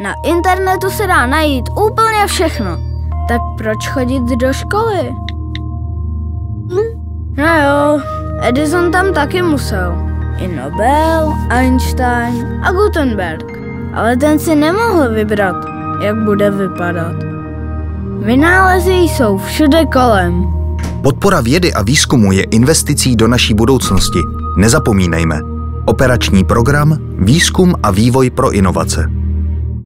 Na internetu se dá najít úplně všechno. Tak proč chodit do školy? No jo, Edison tam taky musel. I Nobel, Einstein a Gutenberg. Ale ten si nemohl vybrat, jak bude vypadat. Vynálezy jsou všude kolem. Podpora vědy a výzkumu je investicí do naší budoucnosti. Nezapomínejme. Operační program Výzkum a vývoj pro inovace.